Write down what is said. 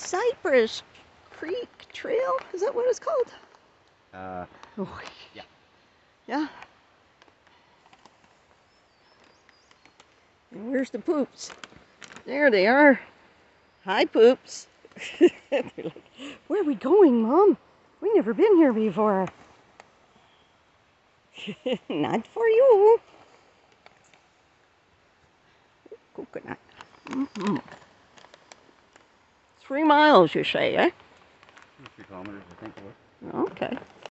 Cypress Creek Trail. Is that what it's called? Oh, yeah. Yeah. And where's the poops? There they are. Hi, poops. They're like, where are we going, Mom? We've never been here before. Not for you. Coconut. 3 miles, you say, eh? 3 kilometers, I think it was. Okay.